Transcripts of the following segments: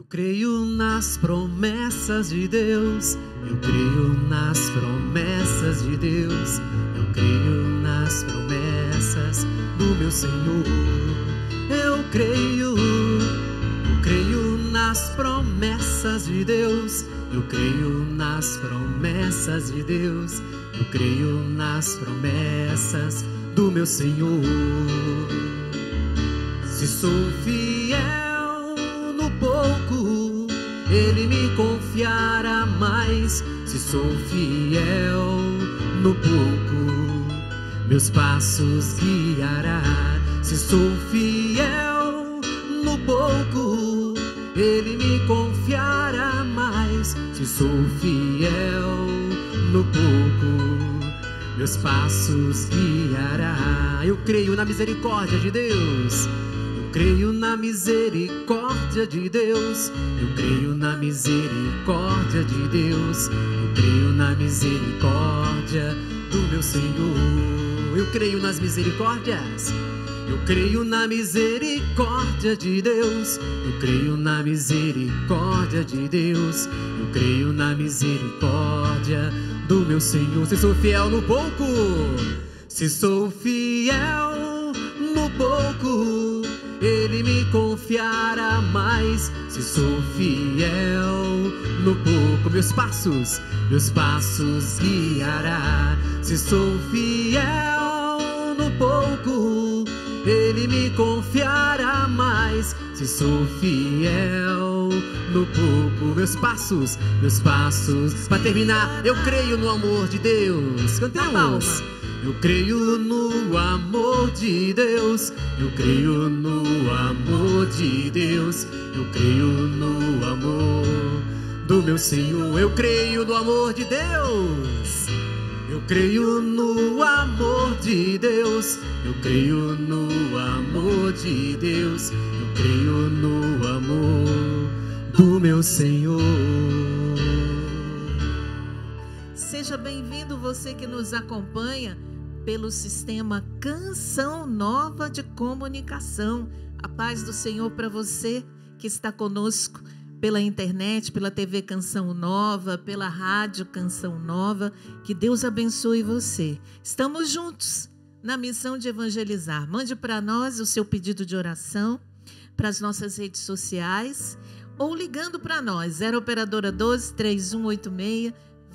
creio nas promessas de Deus, eu creio nas promessas de Deus, eu creio nas promessas do meu Senhor. Eu creio nas promessas de Deus, eu creio nas promessas de Deus, eu creio nas promessas do meu Senhor. Se sou fiel no pouco, Ele me confiará mais. Se sou fiel no pouco, meus passos guiará. Se sou fiel no pouco, Ele me confiará mais. Se sou fiel no pouco, meus passos guiará. Eu creio na misericórdia de Deus, eu creio na misericórdia de Deus, eu creio na misericórdia de Deus, eu creio na misericórdia do meu Senhor. Eu creio nas misericórdias, eu creio na misericórdia de Deus, eu creio na misericórdia de Deus, eu creio na misericórdia do meu Senhor. Se sou fiel no pouco, se sou fiel no pouco, Ele me confiará mais. Se sou fiel no pouco, meus passos guiará. Se sou fiel no pouco, Ele me confiará mais. Se sou fiel no pouco, meus passos. Para terminar, eu creio no amor de Deus. Cantamos. Eu creio no amor de Deus, eu creio no amor de Deus, eu creio no amor do meu Senhor. Eu creio no amor de Deus, eu creio no amor de Deus, eu creio no amor de Deus, eu creio no amor do meu Senhor. Seja bem-vindo você que nos acompanha pelo sistema Canção Nova de Comunicação. A paz do Senhor para você que está conosco pela internet, pela TV Canção Nova, pela rádio Canção Nova. Que Deus abençoe você. Estamos juntos na missão de evangelizar. Mande para nós o seu pedido de oração para as nossas redes sociais ou ligando para nós, 0 Operadora 12 3186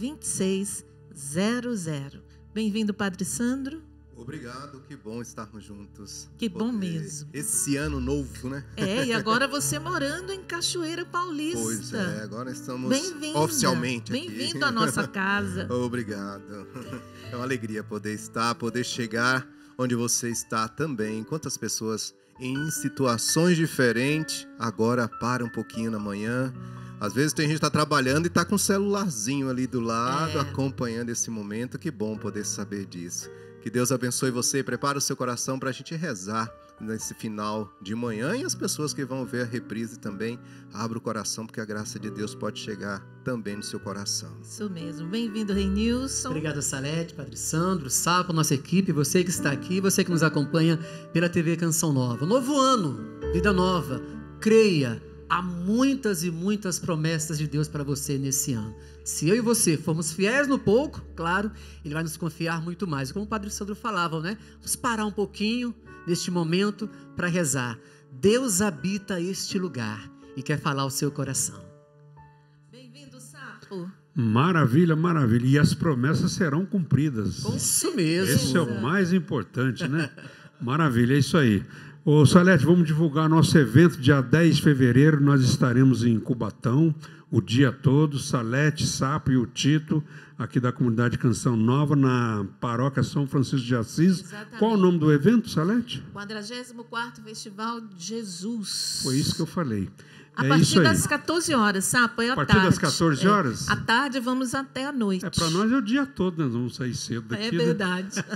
2600. Bem-vindo, Padre Sandro. Obrigado, que bom estarmos juntos. Que bom mesmo. Esse ano novo, né? E agora você morando em Cachoeira Paulista. Pois é, agora estamos oficialmente aqui. Bem-vindo à nossa casa. Obrigado. É uma alegria poder chegar onde você está também. Quantas pessoas em situações diferentes agora param um pouquinho na manhã. Às vezes tem gente que está trabalhando e está com um celularzinho ali do lado, acompanhando esse momento. Que bom poder saber disso. Que Deus abençoe você e prepare o seu coração para a gente rezar nesse final de manhã. E as pessoas que vão ver a reprise também, abra o coração, porque a graça de Deus pode chegar também no seu coração. Isso mesmo. Bem-vindo, Renilson. Obrigado, Salete, Padre Sandro, Sapo, nossa equipe, você que está aqui, você que nos acompanha pela TV Canção Nova. Novo ano, vida nova, creia. Há muitas e muitas promessas de Deus para você nesse ano. Se eu e você formos fiéis no pouco, claro, Ele vai nos confiar muito mais. Como o Padre Sandro falava, né? Vamos parar um pouquinho neste momento para rezar. Deus habita este lugar e quer falar ao seu coração. Bem-vindo, Sapo. Maravilha, maravilha. E as promessas serão cumpridas. Isso mesmo. Esse é o mais importante, né? Maravilha, é isso aí. Ô Salete, vamos divulgar nosso evento dia 10 de fevereiro, nós estaremos em Cubatão o dia todo, Salete, Sapo e o Tito, aqui da comunidade Canção Nova, na paróquia São Francisco de Assis. Exatamente. Qual o nome do evento, Salete? 44º Festival de Jesus. Foi isso que eu falei. A partir das 14 horas, Sapo, a partir das 14 horas? À tarde vamos até a noite. Para nós é o dia todo, nós vamos sair cedo daqui. É verdade. Né?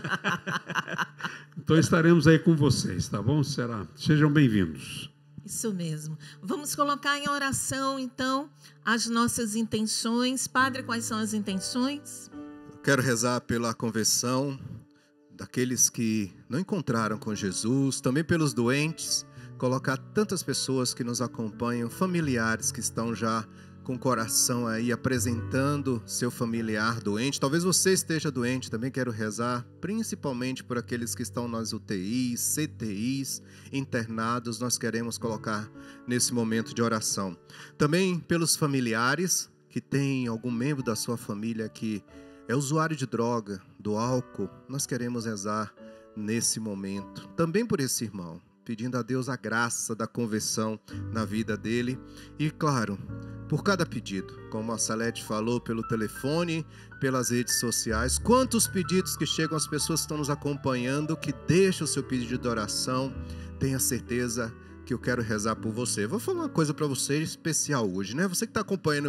Então estaremos aí com vocês, tá bom? Sejam bem-vindos. Isso mesmo. Vamos colocar em oração, então, as nossas intenções. Padre, quais são as intenções? Eu quero rezar pela conversão daqueles que não encontraram com Jesus, também pelos doentes, colocar tantas pessoas que nos acompanham, familiares que estão já com o coração aí apresentando seu familiar doente. Talvez você esteja doente, também quero rezar, principalmente por aqueles que estão nas UTIs, CTIs, internados, nós queremos colocar nesse momento de oração. Também pelos familiares que têm algum membro da sua família que é usuário de droga, do álcool, nós queremos rezar nesse momento. Também por esse irmão, pedindo a Deus a graça da conversão na vida dele. E claro, por cada pedido, como a Salete falou, pelo telefone, pelas redes sociais, quantos pedidos que chegam às pessoas que estão nos acompanhando, que deixam o seu pedido de oração, tenha certeza que eu quero rezar por você. Vou falar uma coisa para você especial hoje, né? Você que está acompanhando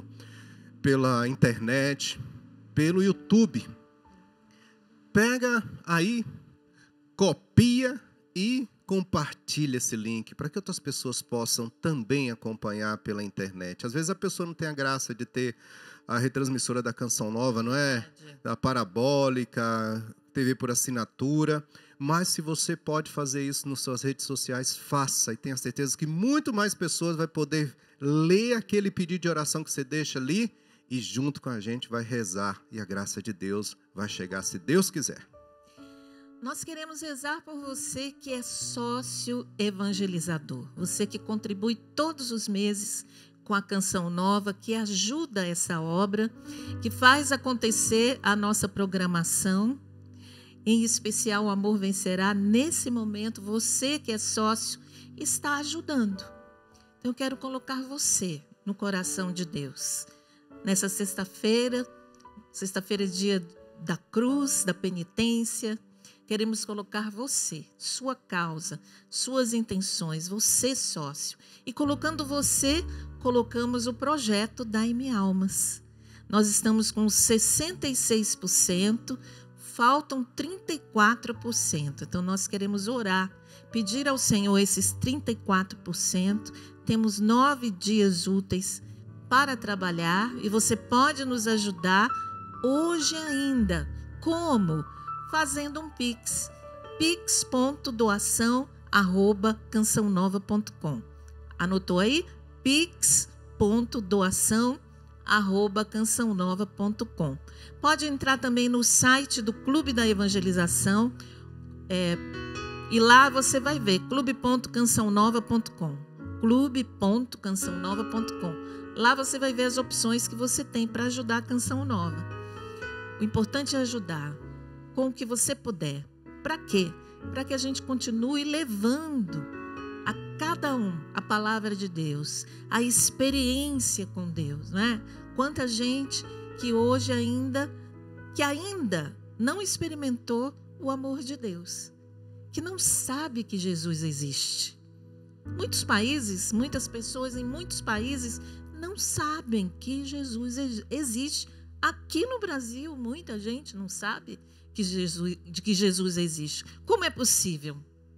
pela internet, pelo YouTube, pega aí, copia e compartilha esse link para que outras pessoas possam também acompanhar pela internet. Às vezes a pessoa não tem a graça de ter a retransmissora da Canção Nova, não é? Da Parabólica, TV por assinatura, mas se você pode fazer isso nas suas redes sociais, faça, e tenha certeza que muito mais pessoas vão poder ler aquele pedido de oração que você deixa ali e junto com a gente vai rezar e a graça de Deus vai chegar se Deus quiser. Nós queremos rezar por você que é sócio evangelizador, você que contribui todos os meses com a Canção Nova, que ajuda essa obra, que faz acontecer a nossa programação, em especial o Amor Vencerá. Nesse momento, você que é sócio está ajudando. Então, eu quero colocar você no coração de Deus. Nessa sexta-feira é dia da cruz, da penitência, queremos colocar você, sua causa, suas intenções, você sócio. E colocando você, colocamos o projeto Dai-me Almas. Nós estamos com 66%, faltam 34%. Então nós queremos orar, pedir ao Senhor esses 34%. Temos 9 dias úteis para trabalhar e você pode nos ajudar hoje ainda. Como? Fazendo um Pix, pix.doação@cançãonova.com. Anotou aí? pix.doação@cançãonova.com. Pode entrar também no site do Clube da Evangelização, e lá você vai ver, clube.cançãonova.com, clube.cançãonova.com. Lá você vai ver as opções que você tem para ajudar a Canção Nova. O importante é ajudar com o que você puder. Para quê? Para que a gente continue levando a cada um a palavra de Deus, a experiência com Deus, né? Quanta gente que hoje ainda não experimentou o amor de Deus, que não sabe que Jesus existe. Muitos países, muitas pessoas em muitos países não sabem que Jesus existe. Aqui no Brasil, muita gente não sabe que Jesus existe. Como é possível?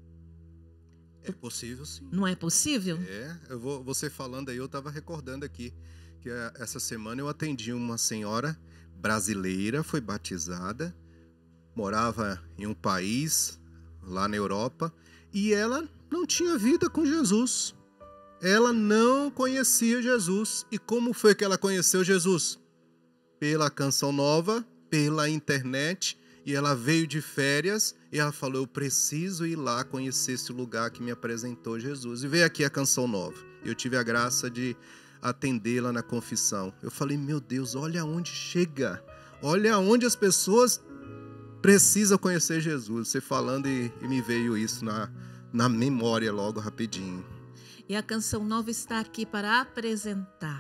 É possível, sim. Não é possível? Você falando aí, eu estava recordando aqui que essa semana eu atendi uma senhora brasileira, foi batizada, morava em um país lá na Europa e ela não tinha vida com Jesus. Ela não conhecia Jesus. E como foi que ela conheceu Jesus? Pela Canção Nova, pela internet. E ela veio de férias e ela falou, eu preciso ir lá conhecer esse lugar que me apresentou Jesus. E veio aqui a Canção Nova. Eu tive a graça de atendê-la na confissão. Eu falei, meu Deus, olha onde chega. Olha onde as pessoas precisam conhecer Jesus. Você falando e me veio isso na memória logo rapidinho. E a Canção Nova está aqui para apresentar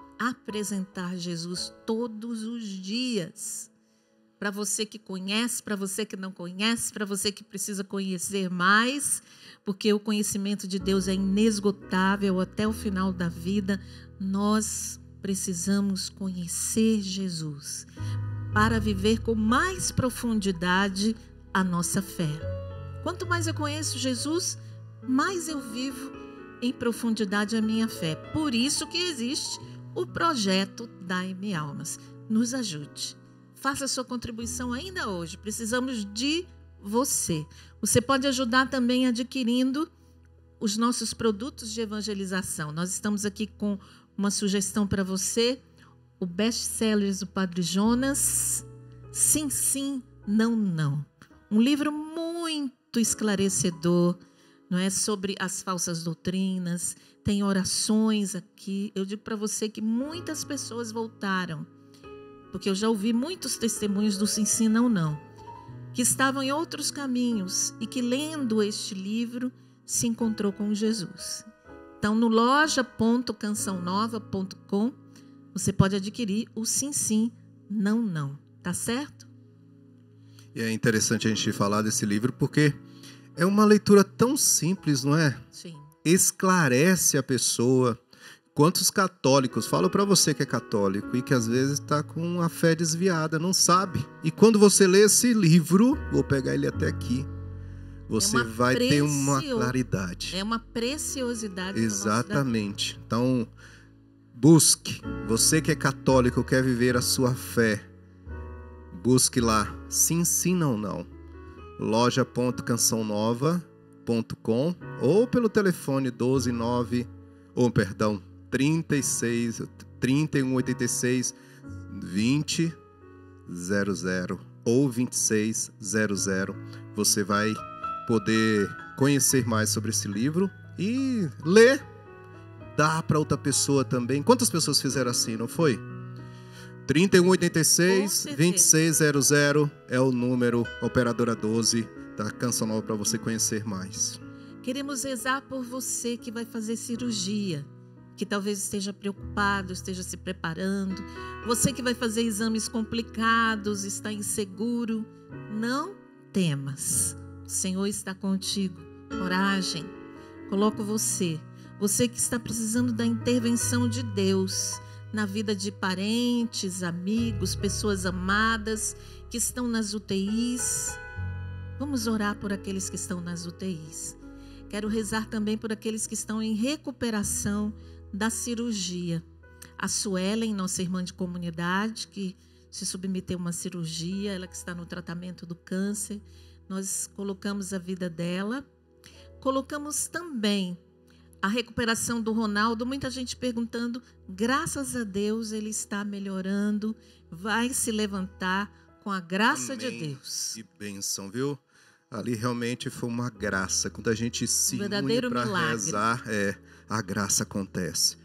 Jesus todos os dias. Para você que conhece, para você que não conhece, para você que precisa conhecer mais, porque o conhecimento de Deus é inesgotável até o final da vida. Nós precisamos conhecer Jesus para viver com mais profundidade a nossa fé. Quanto mais eu conheço Jesus, mais eu vivo em profundidade a minha fé. Por isso que existe o projeto Dai-me Almas. Nos ajude. Faça a sua contribuição ainda hoje. Precisamos de você. Você pode ajudar também adquirindo os nossos produtos de evangelização. Nós estamos aqui com uma sugestão para você, o best-sellers do Padre Jonas, Sim, Sim, Não, Não. Um livro muito esclarecedor, não é, sobre as falsas doutrinas, tem orações aqui. Eu digo para você que muitas pessoas voltaram, porque eu já ouvi muitos testemunhos do Sim, Sim, Não, Não, que estavam em outros caminhos e que, lendo este livro, se encontrou com Jesus. Então, no loja.cançãonova.com, você pode adquirir o Sim, Sim, Não, Não. Tá certo? E é interessante a gente falar desse livro porque é uma leitura tão simples, não é? Sim. Esclarece a pessoa. Quantos católicos, falo para você que é católico e que às vezes está com a fé desviada, não sabe. E quando você lê esse livro, vou pegar ele até aqui, você vai ter uma claridade. É uma preciosidade. Exatamente. Então, busque. Você que é católico, quer viver a sua fé, busque lá. Sim, Sim, Não, Não. loja.cançãonova.com ou pelo telefone 3186 2000 ou 2600. Você vai poder conhecer mais sobre esse livro e ler. Dá para outra pessoa também. Quantas pessoas fizeram assim, não foi? 3186 2600 é o número, operadora 12 da Canção Nova, para você conhecer mais. Queremos rezar por você que vai fazer cirurgia, que talvez esteja preocupado, esteja se preparando. Você que vai fazer exames complicados, está inseguro. Não temas. O Senhor está contigo. Coragem. Coloco você que está precisando da intervenção de Deus na vida de parentes, amigos, pessoas amadas que estão nas UTIs. Vamos orar por aqueles que estão nas UTIs. Quero rezar também por aqueles que estão em recuperação da cirurgia. A Suelen, nossa irmã de comunidade, que se submeteu a uma cirurgia, ela que está no tratamento do câncer, nós colocamos a vida dela. Colocamos também a recuperação do Ronaldo, muita gente perguntando, graças a Deus ele está melhorando, vai se levantar com a graça de Deus. Que bênção, viu? Ali realmente foi uma graça. Quando a gente se une para rezar, a graça acontece.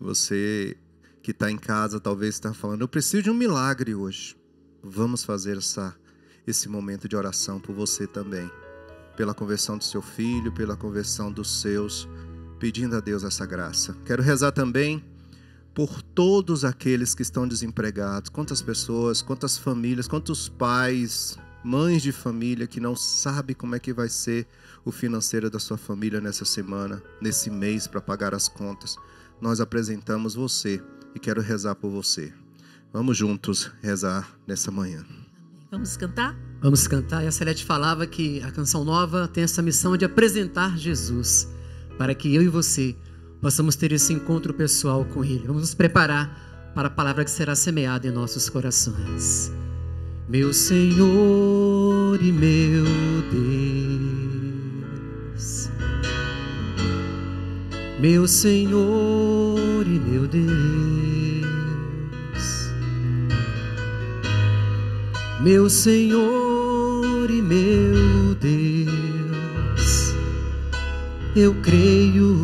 Você que está em casa talvez está falando, eu preciso de um milagre hoje. Vamos fazer esse momento de oração por você também. Pela conversão do seu filho, pela conversão dos seus, pedindo a Deus essa graça. Quero rezar também por todos aqueles que estão desempregados. Quantas pessoas, quantas famílias, quantos pais, mães de família que não sabem como é que vai ser o financeiro da sua família nessa semana, nesse mês, para pagar as contas. Nós apresentamos você e quero rezar por você. Vamos juntos rezar nessa manhã. Vamos cantar? Vamos cantar. E a Celeste falava que a Canção Nova tem essa missão de apresentar Jesus, para que eu e você possamos ter esse encontro pessoal com Ele. Vamos nos preparar para a palavra que será semeada em nossos corações. Meu Senhor e meu Deus, meu Senhor e meu Deus, meu Senhor e meu Deus, eu creio,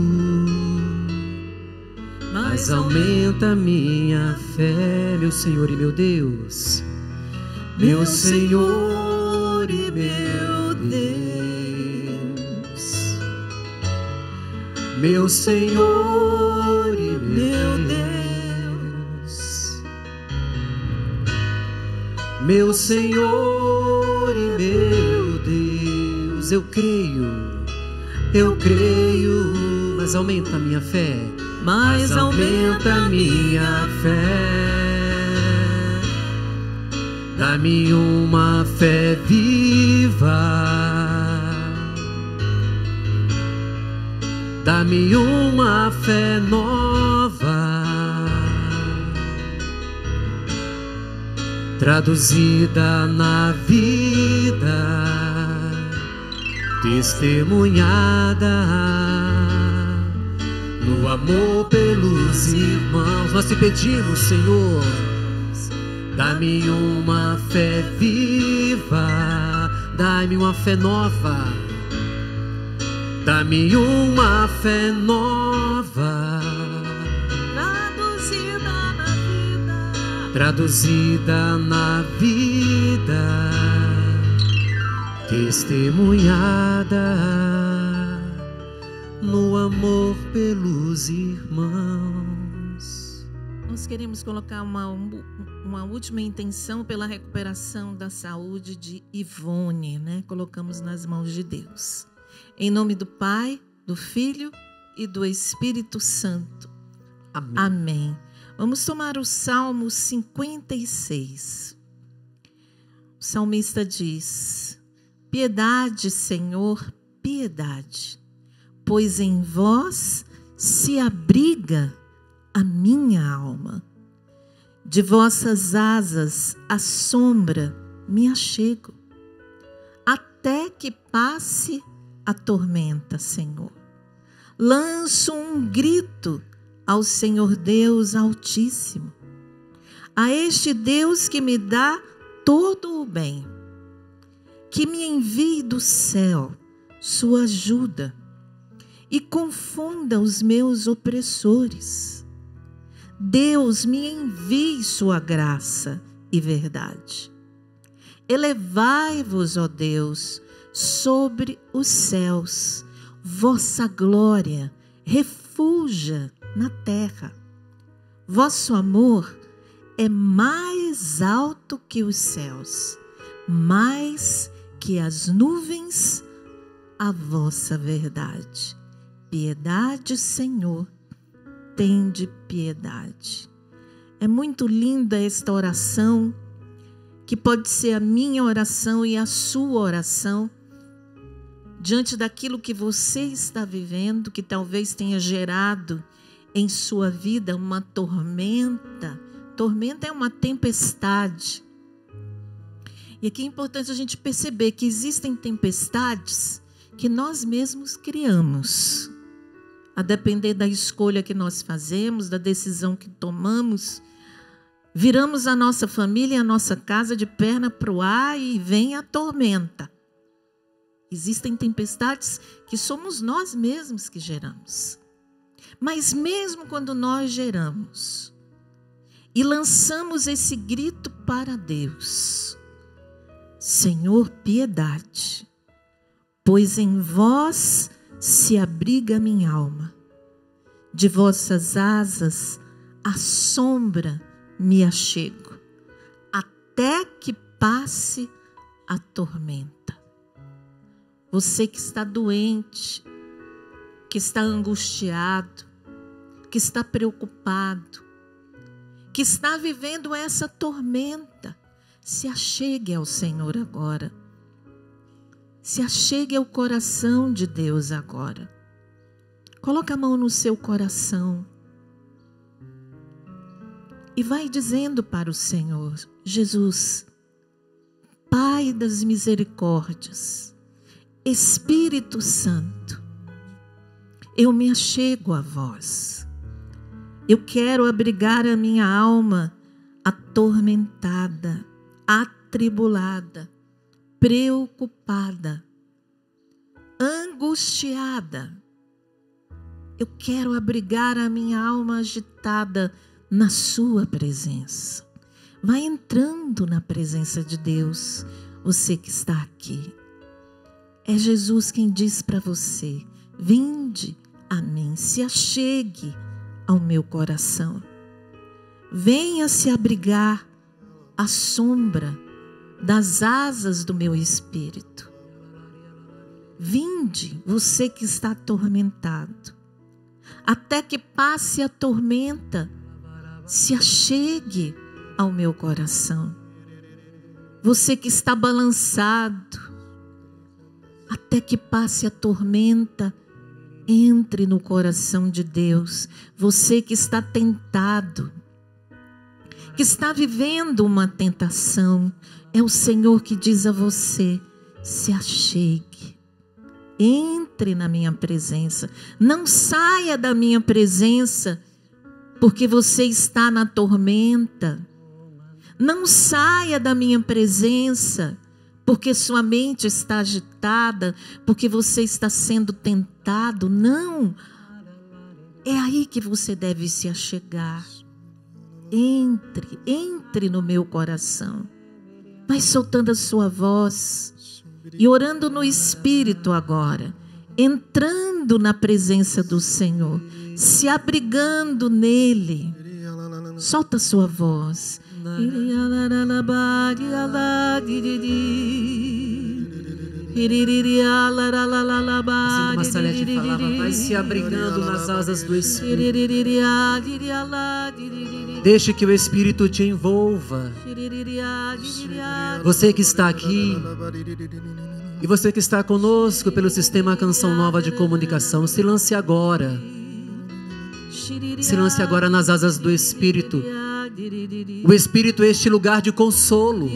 mas aumenta minha fé, meu Senhor e meu Deus, meu Senhor e meu Deus, meu Senhor e meu Deus, meu Senhor e meu Deus, eu creio, mas aumenta a minha fé, mas aumenta a minha fé. Dá-me uma fé viva, dá-me uma fé nova, traduzida na vida, testemunhada no amor pelos irmãos. Nós te pedimos, Senhor, dá-me uma fé viva, dá-me uma fé nova, dá-me uma fé nova, traduzida na vida, testemunhada no amor pelos irmãos. Nós queremos colocar uma última intenção pela recuperação da saúde de Ivone, né? Colocamos nas mãos de Deus. Em nome do Pai, do Filho e do Espírito Santo. Amém. Amém. Vamos tomar o Salmo 56. O salmista diz: piedade, Senhor, piedade, pois em vós se abriga a minha alma. De vossas asas à sombra me achego, até que passe a tormenta, Senhor. Lanço um grito ao Senhor Deus Altíssimo, a este Deus que me dá todo o bem, que me envie do céu sua ajuda e confunda os meus opressores. Deus me envie sua graça e verdade. Elevai-vos, ó Deus, sobre os céus, vossa glória refuja na terra. Vosso amor é mais alto que os céus, mais que as nuvens, a vossa verdade. Piedade, Senhor, tende piedade. É muito linda esta oração, que pode ser a minha oração e a sua oração, diante daquilo que você está vivendo, que talvez tenha gerado em sua vida uma tormenta. Tormenta é uma tempestade. E aqui é importante a gente perceber que existem tempestades que nós mesmos criamos. A depender da escolha que nós fazemos, da decisão que tomamos, viramos a nossa família e a nossa casa de perna para o ar e vem a tormenta. Existem tempestades que somos nós mesmos que geramos. Mas mesmo quando nós geramos e lançamos esse grito para Deus: Senhor, piedade, pois em vós se abriga minha alma. De vossas asas à sombra me achego, até que passe a tormenta. Você que está doente, que está angustiado, que está preocupado, que está vivendo essa tormenta, se achegue ao Senhor agora. Se achegue ao coração de Deus agora. Coloca a mão no seu coração e vai dizendo para o Senhor: Jesus, Pai das misericórdias, Espírito Santo, eu me achego a vós. Eu quero abrigar a minha alma atormentada, atribulada, preocupada, angustiada. Eu quero abrigar a minha alma agitada na sua presença. Vai entrando na presença de Deus, você que está aqui. É Jesus quem diz para você: vinde a mim, se achegue ao meu coração. Venha se abrigar à sombra das asas do meu espírito. Vinde, você que está atormentado, até que passe a tormenta, se achegue ao meu coração. Você que está balançado, até que passe a tormenta, entre no coração de Deus. Você que está tentado, que está vivendo uma tentação, é o Senhor que diz a você: se achegue, Entre na minha presença. Não saia da minha presença porque você está na tormenta. Não saia da minha presença porque sua mente está agitada, porque você está sendo tentado. Não. É aí que você deve se achegar. Entre no meu coração. Vai soltando a sua voz e orando no Espírito agora, entrando na presença do Senhor, se abrigando nele. Solta a sua voz. Assim como a Salete falava, vai se abrigando nas asas do Espírito. Deixe que o Espírito te envolva. Você que está aqui e você que está conosco pelo sistema Canção Nova de Comunicação, se lance agora. Se lance agora nas asas do Espírito. O Espírito é este lugar de consolo.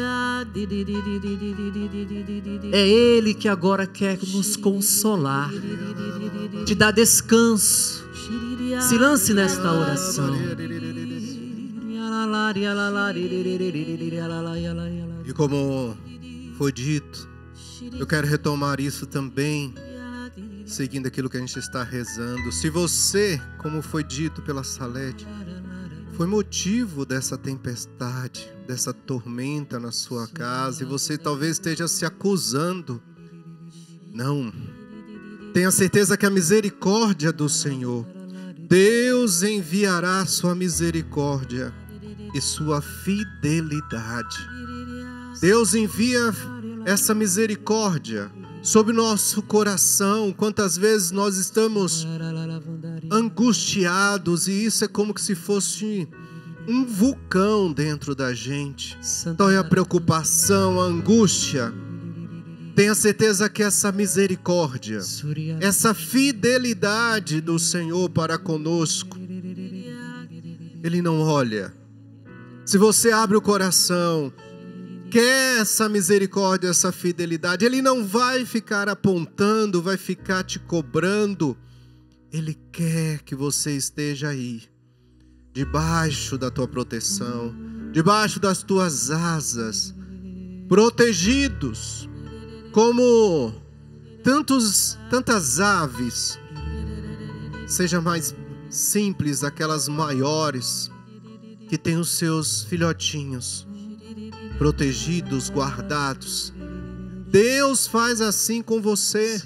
É Ele que agora quer nos consolar, te dar descanso. Se lance nesta oração. E como foi dito, eu quero retomar isso também, seguindo aquilo que a gente está rezando. Se você, como foi dito pela Salete, foi motivo dessa tempestade, dessa tormenta na sua casa, e você talvez esteja se acusando, não. Tenha certeza que a misericórdia do Senhor, Deus enviará sua misericórdia e sua fidelidade. Deus envia essa misericórdia sobre nosso coração. Quantas vezes nós estamos angustiados e isso é como que se fosse um vulcão dentro da gente. Então é a preocupação, a angústia. Tenha certeza que essa misericórdia, essa fidelidade do Senhor para conosco, Ele não olha. Se você abre o coração, quer essa misericórdia, essa fidelidade, Ele não vai ficar apontando, vai ficar te cobrando. Ele quer que você esteja aí, debaixo da tua proteção, debaixo das tuas asas, protegidos, como tantas aves, seja mais simples, aquelas maiores, que têm os seus filhotinhos protegidos, guardados. Deus faz assim com você.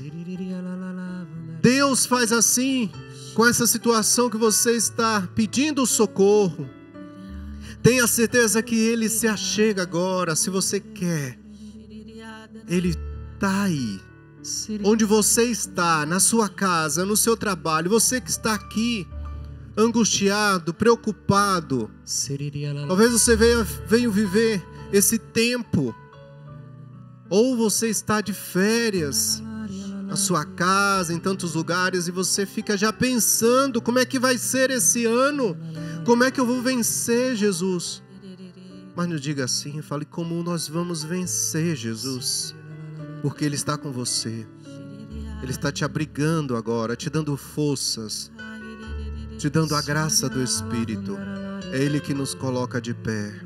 Deus faz assim com essa situação que você está pedindo socorro. Tenha certeza que Ele se achega agora, se você quer. Ele está aí, onde você está, na sua casa, no seu trabalho. Você que está aqui, angustiado, preocupado. Talvez você venha viver esse tempo, ou você está de férias na sua casa, em tantos lugares, e você fica já pensando: como é que vai ser esse ano? Como é que eu vou vencer, Jesus? Mas não diga assim, fale: como nós vamos vencer, Jesus? Porque Ele está com você. Ele está te abrigando agora, te dando forças, te dando a graça do Espírito. É Ele que nos coloca de pé.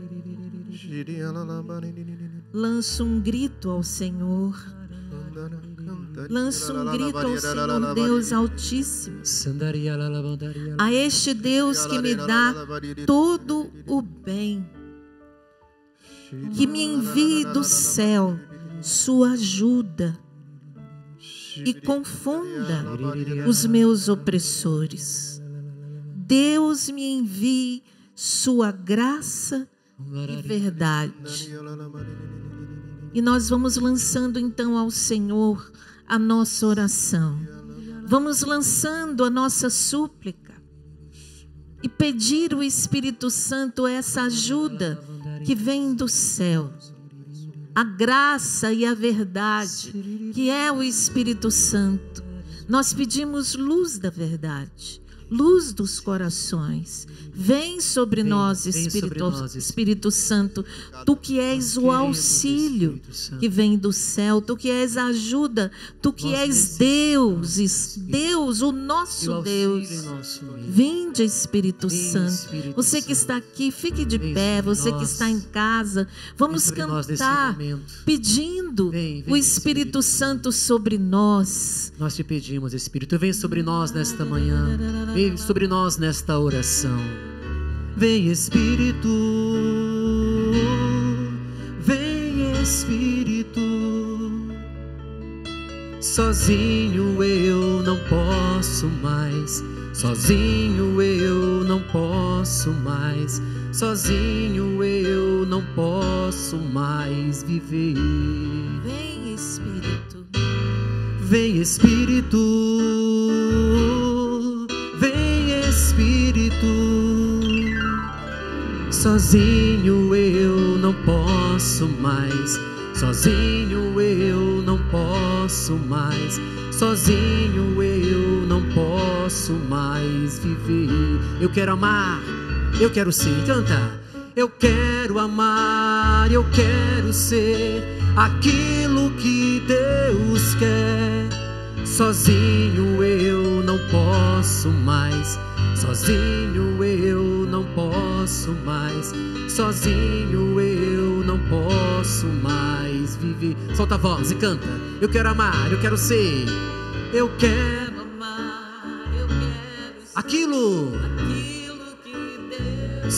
Lança um grito ao Senhor. Lança um grito ao Senhor, Deus Altíssimo. A este Deus que me dá todo o bem. Que me envie do céu sua ajuda e confunda os meus opressores. Deus me envie sua graça e verdade. E nós vamos lançando então ao Senhor a nossa oração. Vamos lançando a nossa súplica e pedir o Espírito Santo essa ajuda que vem do céu. A graça e a verdade, que é o Espírito Santo. Nós pedimos luz da verdade, luz dos corações. Vem sobre nós, vem sobre nós, Espírito Santo. Tu que és o auxílio que vem do céu, tu que és a ajuda, tu que és Deus, o nosso Deus. Vinde, Espírito Santo. Você que está aqui, fique de pé. Você que está em casa, vamos cantar pedindo o Espírito Santo sobre nós. Nós te pedimos, Espírito, vem sobre nós nesta manhã, vem sobre nós nesta oração. Vem, Espírito, vem, Espírito. Sozinho eu não posso mais, sozinho eu não posso mais, sozinho eu não posso mais viver. Vem, Espírito. Vem, Espírito, vem, Espírito. Sozinho eu não posso mais, sozinho eu não posso mais, sozinho eu não posso mais viver. Eu quero amar, eu quero ser, canta. Eu quero amar, eu quero ser aquilo que Deus quer. Sozinho eu não posso mais, sozinho eu não posso mais, sozinho eu não posso mais viver. Solta a voz e canta. Eu quero amar, eu quero ser, eu quero amar, eu quero ser aquilo que Deus.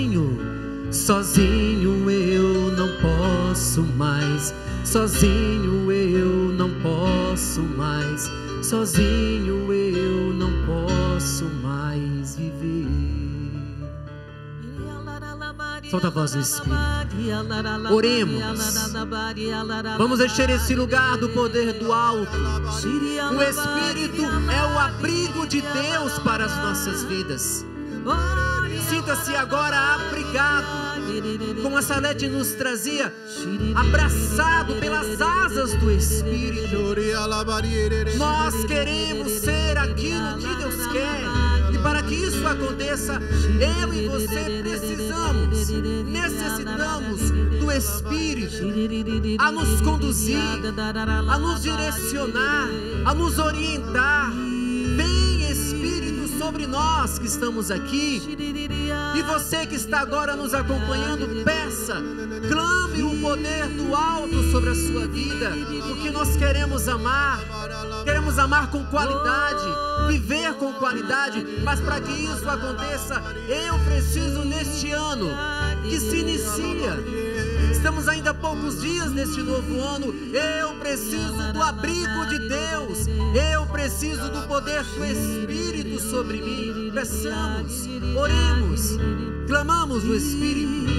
Sozinho eu não posso mais, sozinho eu não posso mais, sozinho eu não posso mais viver. Solta a voz do Espírito. Oremos. Vamos encher esse lugar do poder do alto. O Espírito é o abrigo de Deus para as nossas vidas. Sinta-se agora abrigado, como a Salete nos trazia, abraçado pelas asas do Espírito. Nós queremos ser aquilo que Deus quer, e para que isso aconteça, eu e você necessitamos do Espírito a nos conduzir, a nos direcionar, a nos orientar. Vem, Espírito, sobre nós que estamos aqui. E você que está agora nos acompanhando, peça, clame o poder do alto sobre a sua vida, porque nós queremos amar com qualidade, viver com qualidade. Mas para que isso aconteça, eu preciso neste ano que se inicia, estamos ainda há poucos dias neste novo ano, eu preciso do abrigo de Deus, eu preciso do poder do Espírito sobre mim. Peçamos, oremos, clamamos o Espírito.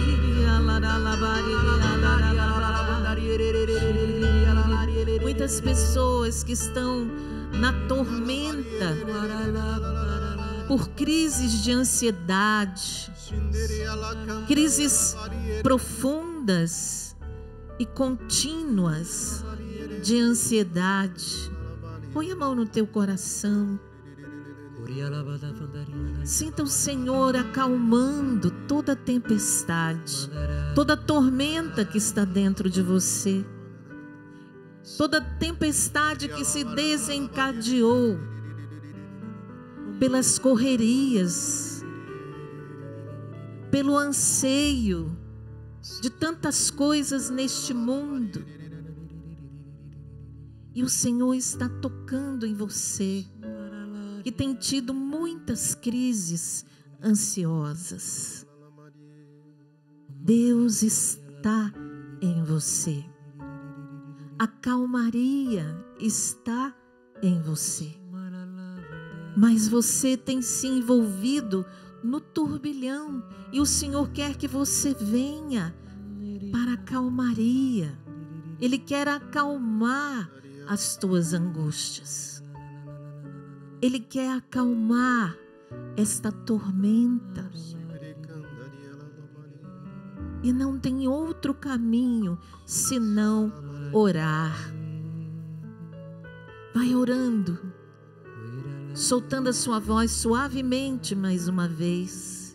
Muitas pessoas que estão na tormenta por crises de ansiedade, crises profundas e contínuas de ansiedade. Põe a mão no teu coração. Sinta o Senhor acalmando toda tempestade, toda tormenta que está dentro de você, toda tempestade que se desencadeou pelas correrias, pelo anseio de tantas coisas neste mundo. E o Senhor está tocando em você, que tem tido muitas crises ansiosas. Deus está em você. A calmaria está em você. Mas você tem se envolvido no turbilhão, e o Senhor quer que você venha para a calmaria. Ele quer acalmar as tuas angústias. Ele quer acalmar esta tormenta. E não tem outro caminho senão orar. Vai orando. soltando a sua voz suavemente mais uma vez.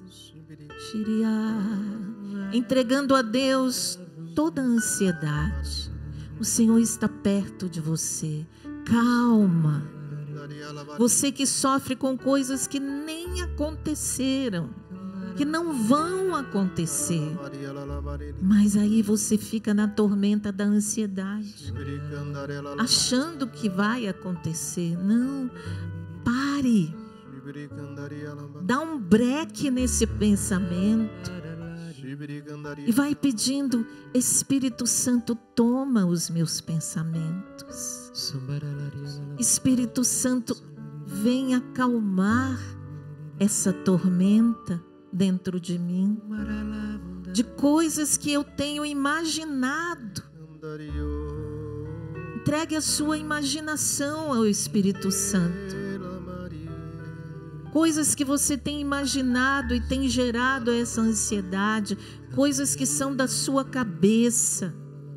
Entregando a Deus toda a ansiedade. O Senhor está perto de você. Calma. Você que sofre com coisas que nem aconteceram, que não vão acontecer, mas aí você fica na tormenta da ansiedade, achando que vai acontecer. Não, pare, dá um breque nesse pensamento e vai pedindo: Espírito Santo, toma os meus pensamentos. Espírito Santo, vem acalmar essa tormenta dentro de mim, de coisas que eu tenho imaginado. Entregue a sua imaginação ao Espírito Santo. Coisas que você tem imaginado e tem gerado essa ansiedade, coisas que são da sua cabeça.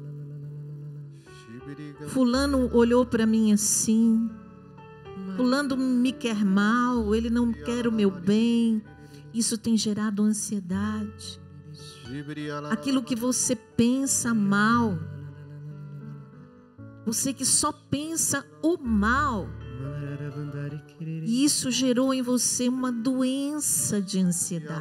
Fulano olhou para mim assim, fulano me quer mal, ele não quer o meu bem. Isso tem gerado ansiedade. Aquilo que você pensa mal, você que só pensa o mal, e isso gerou em você uma doença de ansiedade.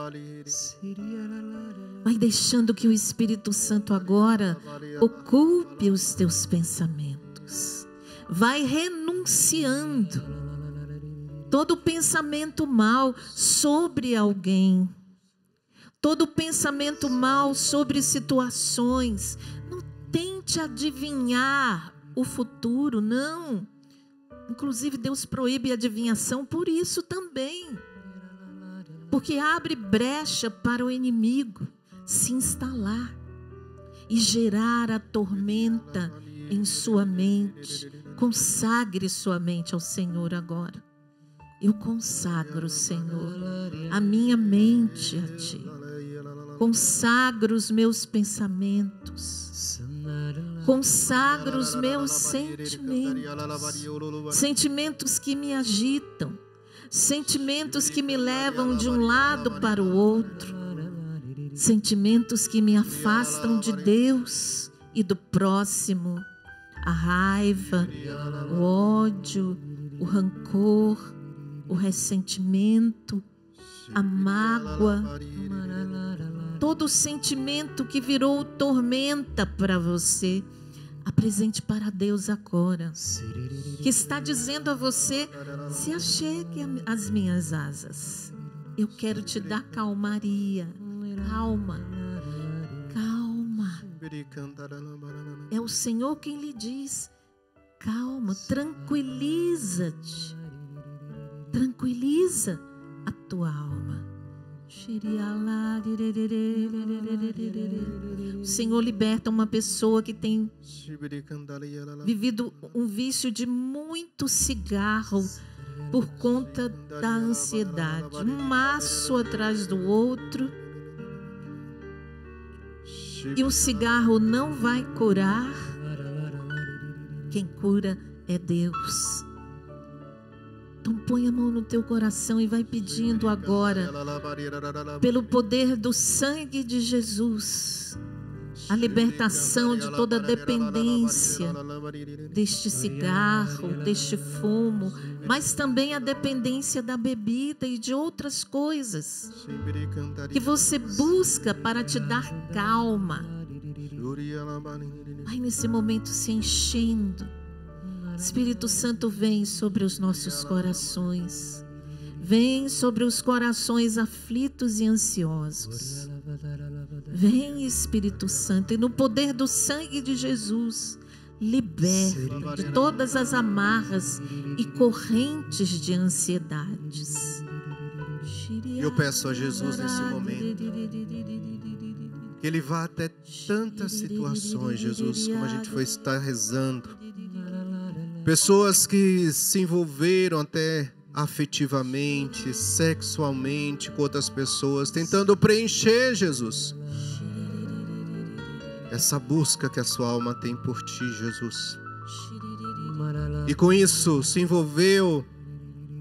Vai deixando que o Espírito Santo agora ocupe os teus pensamentos. Vai renunciando todo pensamento mal sobre alguém, todo pensamento mal sobre situações. Não tente adivinhar o futuro, não. Inclusive Deus proíbe a adivinhação por isso também, porque abre brecha para o inimigo se instalar e gerar a tormenta em sua mente. Consagre sua mente ao Senhor agora. Eu consagro, Senhor, a minha mente a Ti. Consagro os meus pensamentos. Consagro os meus sentimentos. Sentimentos que me agitam. Sentimentos que me levam de um lado para o outro. Sentimentos que me afastam de Deus e do próximo. A raiva, o ódio, o rancor, o ressentimento, a mágoa, todo sentimento que virou tormenta para você, apresente para Deus agora, que está dizendo a você: se achegue às minhas asas, eu quero te dar calmaria. Calma, calma. É o Senhor quem lhe diz: calma, tranquiliza-te. Tranquiliza a tua alma. O Senhor liberta uma pessoa que tem vivido um vício de muito cigarro por conta da ansiedade. Um maço atrás do outro. E o cigarro não vai curar. Quem cura é Deus. Então põe a mão no teu coração e vai pedindo agora, pelo poder do sangue de Jesus, a libertação de toda a dependência deste cigarro, deste fumo, mas também a dependência da bebida e de outras coisas que você busca para te dar calma. Vai nesse momento se enchendo. Espírito Santo, vem sobre os nossos corações. Vem sobre os corações aflitos e ansiosos. Vem, Espírito Santo, e no poder do sangue de Jesus, liberta de todas as amarras e correntes de ansiedades. Eu peço a Jesus nesse momento que Ele vá até tantas situações, Jesus, como a gente foi estar rezando. Pessoas que se envolveram até afetivamente, sexualmente com outras pessoas, tentando preencher, Jesus, essa busca que a sua alma tem por Ti, Jesus. E com isso se envolveu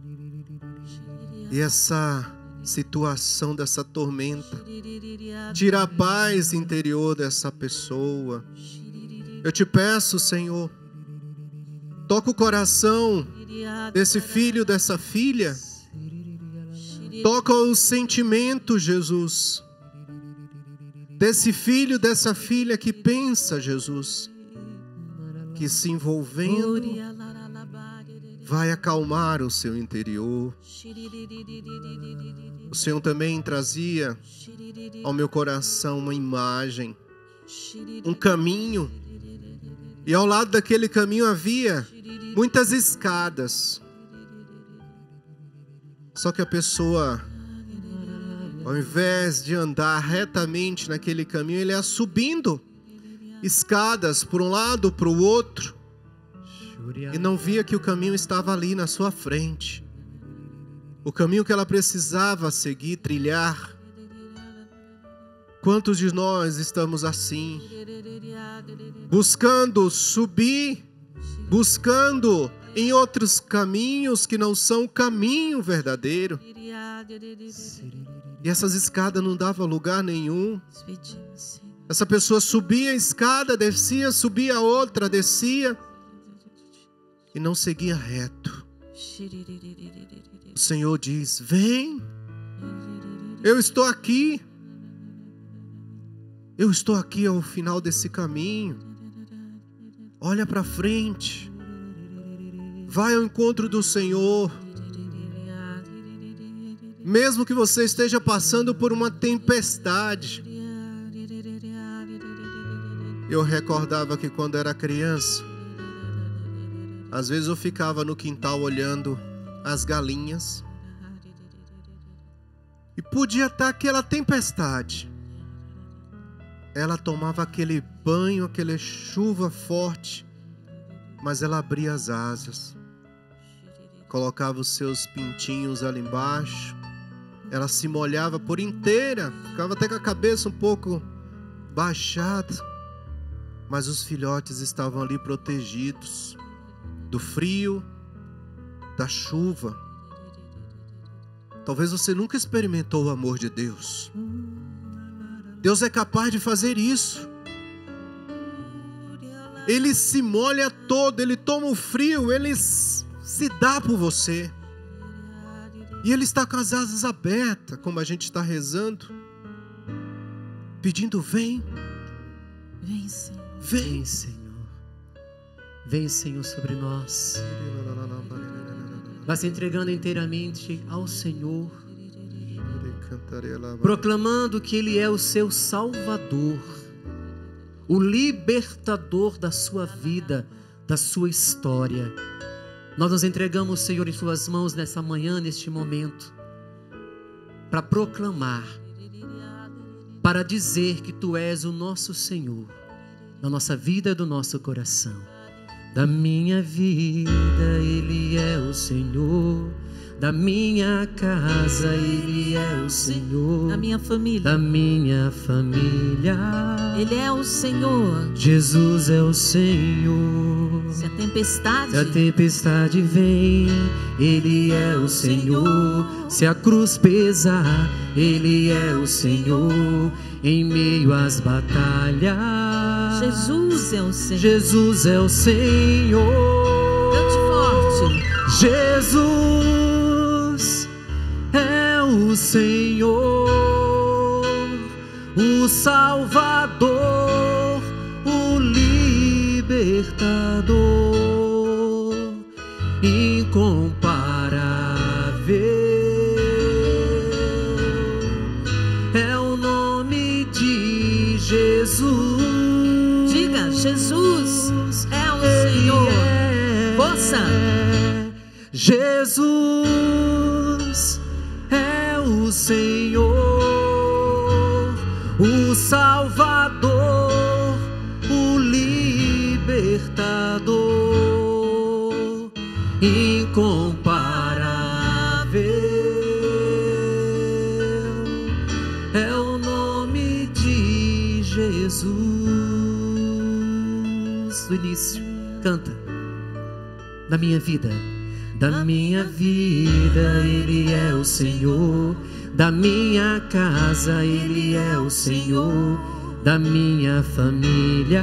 E essa situação dessa tormenta tira a paz interior dessa pessoa. Eu te peço, Senhor, toca o coração desse filho, dessa filha. Toca o sentimento, Jesus, desse filho, dessa filha que pensa, Jesus, que se envolvendo vai acalmar o seu interior. O Senhor também trazia ao meu coração uma imagem, um caminho, e ao lado daquele caminho havia muitas escadas. Só que a pessoa, ao invés de andar retamente naquele caminho, ele ia subindo escadas por um lado, para o outro, e não via que o caminho estava ali na sua frente. O caminho que ela precisava seguir, trilhar. Quantos de nós estamos assim? Buscando subir, buscando em outros caminhos que não são o caminho verdadeiro. E essas escadas não davam lugar nenhum. Essa pessoa subia a escada, descia, subia a outra, descia, e não seguia reto. O Senhor diz: vem, eu estou aqui. Eu estou aqui ao final desse caminho. Olha para frente. Vai ao encontro do Senhor. Mesmo que você esteja passando por uma tempestade. Eu recordava que quando era criança, às vezes eu ficava no quintal olhando as galinhas. E podia estar aquela tempestade. Ela tomava aquele banho, aquela chuva forte, mas ela abria as asas, colocava os seus pintinhos ali embaixo, ela se molhava por inteira, ficava até com a cabeça um pouco baixada, mas os filhotes estavam ali protegidos do frio, da chuva. Talvez você nunca experimentou o amor de Deus. Deus é capaz de fazer isso. Ele se molha todo, Ele toma o frio, Ele se dá por você. E Ele está com as asas abertas, como a gente está rezando, pedindo: vem. Vem, Senhor. Vem, Senhor. Vem, Senhor, sobre nós. Vai se entregando inteiramente ao Senhor, proclamando que Ele é o seu Salvador, o libertador da sua vida, da sua história. Nós nos entregamos, Senhor, em Suas mãos nessa manhã, neste momento, para proclamar, para dizer que Tu és o nosso Senhor, da nossa vida e do nosso coração. Da minha vida Ele é o Senhor, da minha casa Ele é o Senhor, Da minha família, da minha família Ele é o Senhor. Jesus é o Senhor. Se a tempestade, Se a tempestade vem, Ele é o Senhor. Se a cruz pesar, Ele é o Senhor. Em meio às batalhas, Jesus é o Senhor. Jesus é o Senhor. Cante forte. Jesus é o Senhor, o Salvador, o libertador, incomparável. É o nome de Jesus. Diga: Jesus é o Senhor. Força. Jesus é o Senhor, o Salvador, o libertador, incomparável. É o nome de Jesus. Do início, canta. Da minha vida, Da minha vida Ele é o Senhor, da minha casa Ele é o Senhor, da minha família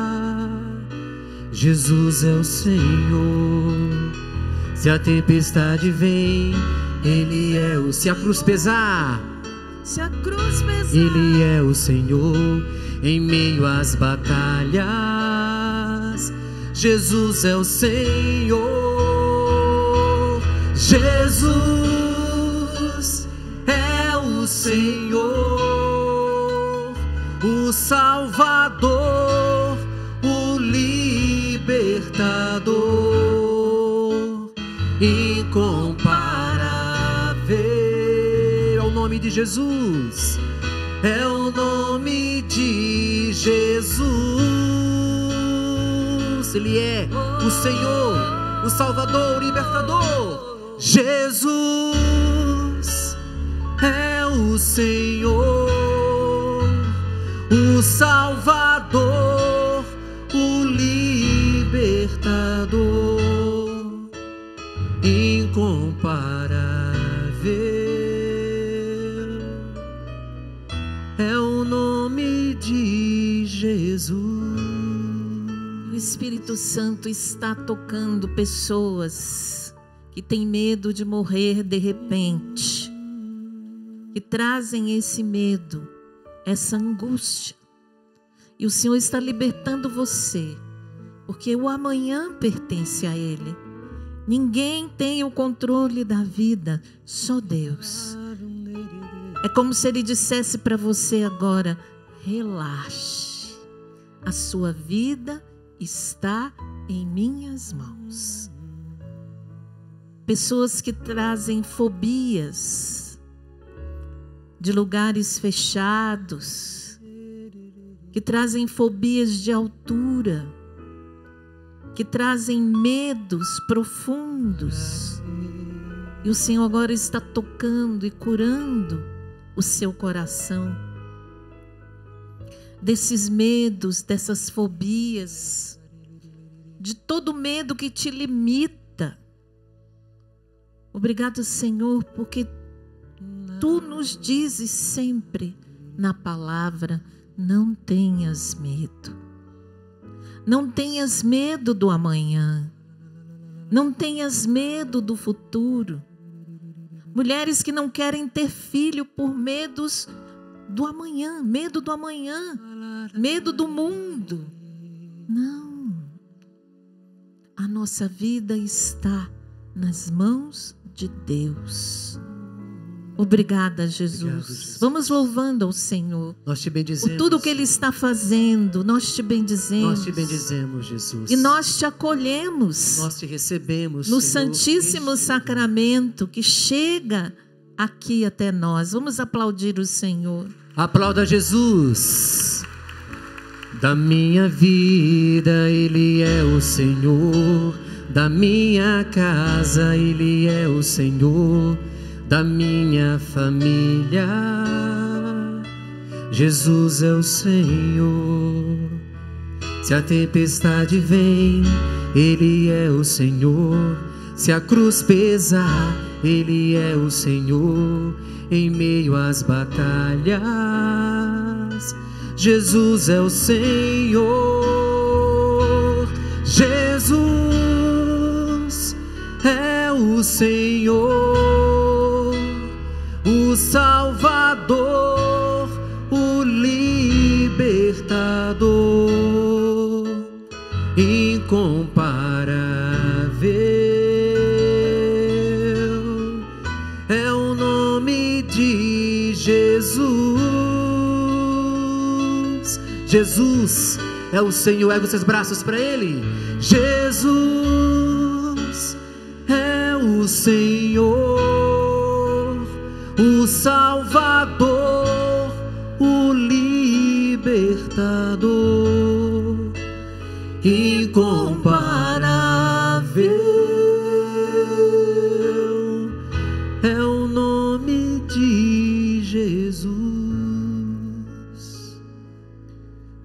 Jesus é o Senhor. Se a tempestade vem, Ele é o... Se a cruz pesar, se a cruz pesar, Ele é o Senhor. Em meio às batalhas, Jesus é o Senhor. Jesus é o Senhor, o Salvador, o Libertador, incomparável. É o nome de Jesus, é o nome de Jesus. Ele é o Senhor, o Salvador, o Libertador. Jesus é o Senhor, o Salvador, o Libertador, incomparável. É o nome de Jesus. O Espírito Santo está tocando pessoas que têm medo de morrer de repente, que trazem esse medo, essa angústia. E o Senhor está libertando você, porque o amanhã pertence a Ele. Ninguém tem o controle da vida, só Deus. É como se Ele dissesse para você agora: relaxe, a sua vida está em minhas mãos. Pessoas que trazem fobias de lugares fechados, que trazem fobias de altura, que trazem medos profundos. E o Senhor agora está tocando e curando o seu coração desses medos, dessas fobias, de todo medo que te limita. Obrigado, Senhor, porque Tu nos dizes sempre na palavra: não tenhas medo. Não tenhas medo do amanhã. Não tenhas medo do futuro. Mulheres que não querem ter filho por medos do amanhã, medo do amanhã, medo do mundo. Não. A nossa vida está nas mãos de Deus. Obrigada, Jesus. Obrigado, Jesus. Vamos louvando ao Senhor. Nós te bendizemos. Por tudo que Ele está fazendo, nós te bendizemos. Nós te bendizemos, Jesus. E nós te acolhemos. Nós te recebemos, no Senhor. Santíssimo Sacramento que chega aqui até nós. Vamos aplaudir o Senhor. Aplauda Jesus. Da minha vida Ele é o Senhor, da minha casa Ele é o Senhor, da minha família Jesus é o Senhor. Se a tempestade vem, Ele é o Senhor. Se a cruz pesar, Ele é o Senhor. Em meio às batalhas, Jesus é o Senhor. Jesus é o Senhor, o Salvador, o Libertador, incomparável. É o nome de Jesus. Jesus é o Senhor. Ergue os seus braços para Ele. Jesus é o Senhor, o Salvador, o Libertador, incomparável. É o nome de Jesus. Graça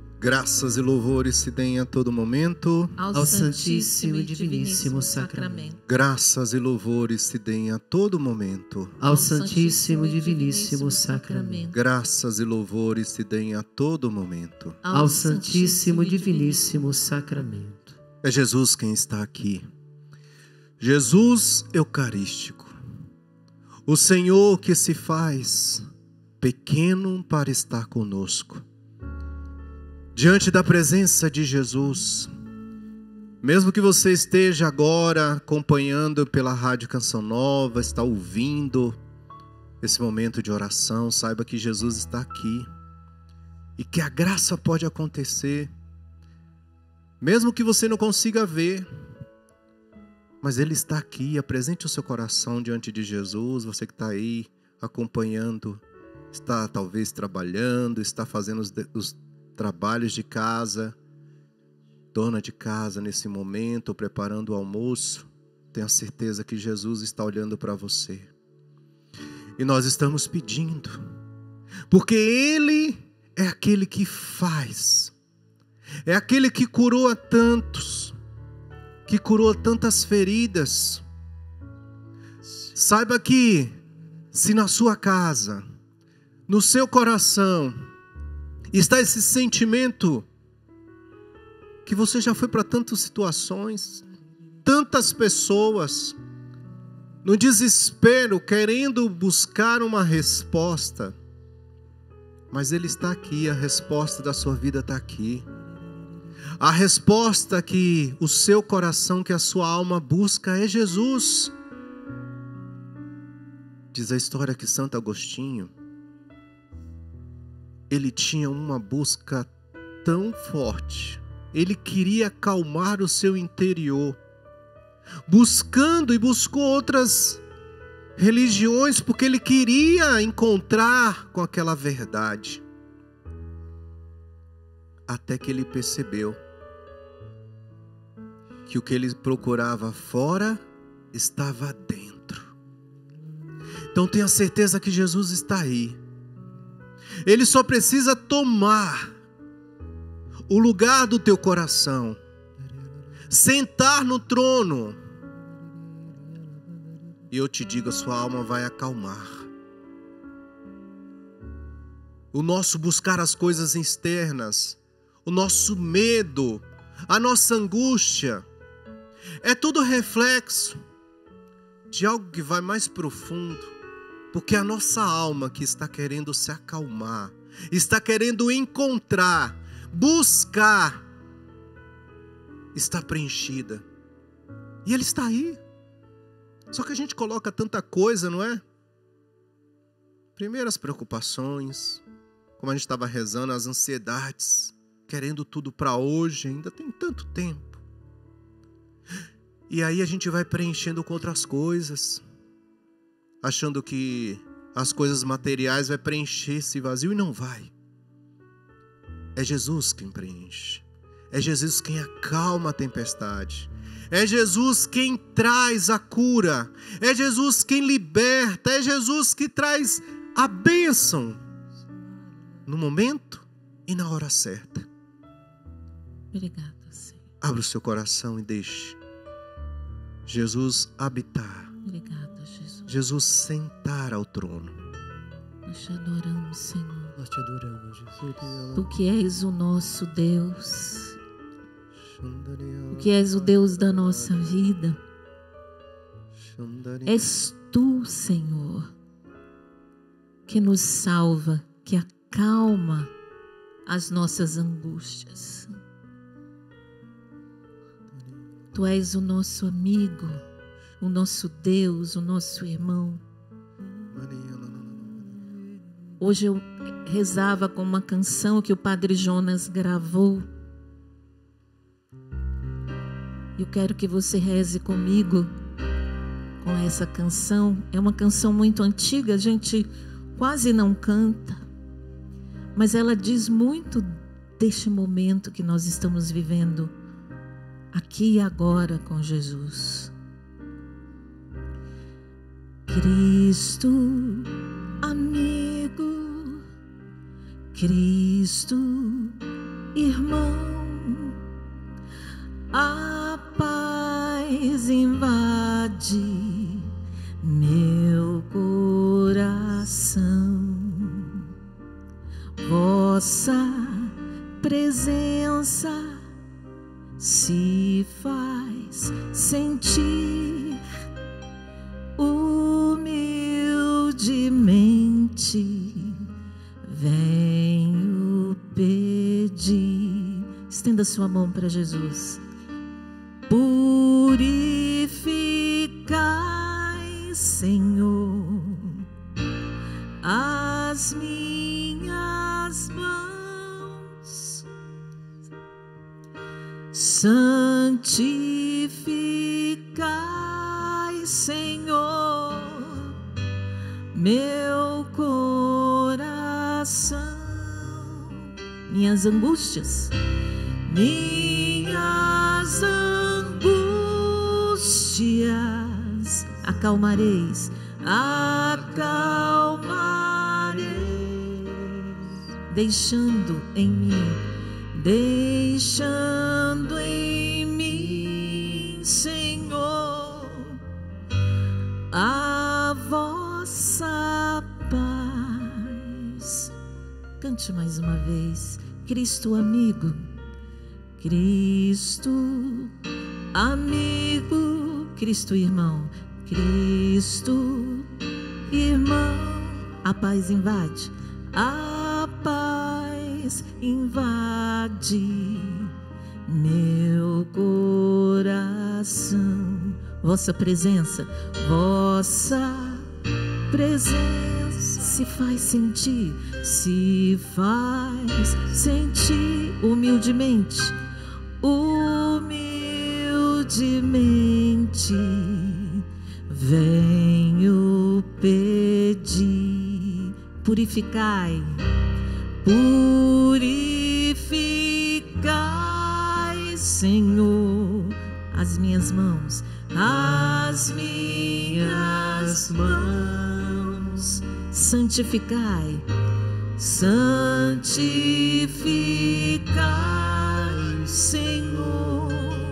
Graças e louvores se deem a todo momento. ao Santíssimo e Diviníssimo Sacramento. Graças e louvores se deem a todo momento. Ao Santíssimo e Diviníssimo Sacramento. Graças e louvores se deem a todo momento. Ao Santíssimo e Diviníssimo Sacramento. É Jesus quem está aqui. Jesus Eucarístico. O Senhor que se faz pequeno para estar conosco. Diante da presença de Jesus, mesmo que você esteja agora acompanhando pela Rádio Canção Nova, está ouvindo esse momento de oração, saiba que Jesus está aqui e que a graça pode acontecer, mesmo que você não consiga ver, mas Ele está aqui. Apresente o seu coração diante de Jesus. Você que está aí acompanhando, está talvez trabalhando, está fazendo os trabalhos de casa, dona de casa nesse momento, preparando o almoço, tenha certeza que Jesus está olhando para você. E nós estamos pedindo, porque Ele é aquele que faz, é aquele que curou a tantos, que curou tantas feridas. Saiba que se na sua casa, no seu coração, está esse sentimento que você já foi para tantas situações, tantas pessoas, no desespero, querendo buscar uma resposta, mas Ele está aqui, a resposta da sua vida está aqui. A resposta que o seu coração, que a sua alma busca é Jesus. Diz a história que Santo Agostinho, ele tinha uma busca tão forte, ele queria acalmar o seu interior, buscando e buscou outras religiões, porque ele queria encontrar com aquela verdade, até que ele percebeu que o que ele procurava fora estava dentro. Então tenha certeza que Jesus está aí. Ele só precisa tomar o lugar do teu coração, sentar no trono, e eu te digo, a sua alma vai acalmar. O nosso buscar as coisas externas, o nosso medo, a nossa angústia, é tudo reflexo de algo que vai mais profundo. Porque a nossa alma que está querendo se acalmar, está querendo encontrar, buscar, está preenchida. E Ele está aí. Só que a gente coloca tanta coisa, não é? Primeiro as preocupações, como a gente estava rezando, as ansiedades, querendo tudo para hoje, ainda tem tanto tempo. E aí a gente vai preenchendo com outras coisas, achando que as coisas materiais vai preencher esse vazio, e não vai. É Jesus quem preenche. É Jesus quem acalma a tempestade. É Jesus quem traz a cura. É Jesus quem liberta. É Jesus que traz a bênção no momento e na hora certa. Obrigada, Senhor. Abra o seu coração e deixe Jesus habitar. Obrigada, Jesus. Jesus sentar ao trono. Nós te adoramos, Senhor. Nós te adoramos, Jesus. Tu que és o nosso Deus, tu que és o Deus da nossa vida, és tu, Senhor, que nos salva, que acalma as nossas angústias. Tu és o nosso amigo, o nosso Deus, o nosso irmão. Hoje eu rezava com uma canção que o Padre Jonas gravou. Eu quero que você reze comigo com essa canção. É uma canção muito antiga, a gente quase não canta, mas ela diz muito deste momento que nós estamos vivendo aqui e agora com Jesus. Cristo, amigo, Cristo, irmão, a paz invade meu coração. Vossa presença se faz sentir humildemente. Venho pedir. Estenda sua mão para Jesus. Purificai, Senhor, as minhas mãos. Santificai, Senhor, meu coração. Minhas angústias, minhas angústias, acalmareis, acalmareis, deixando em mim, Senhor, a vossa paz. Cante mais uma vez. Cristo amigo, Cristo amigo, Cristo irmão, Cristo irmão. A paz invade, a paz invade meu coração. Vossa presença se faz sentir humildemente, venho pedir. Purificai, Senhor, as minhas mãos, santificai, Senhor,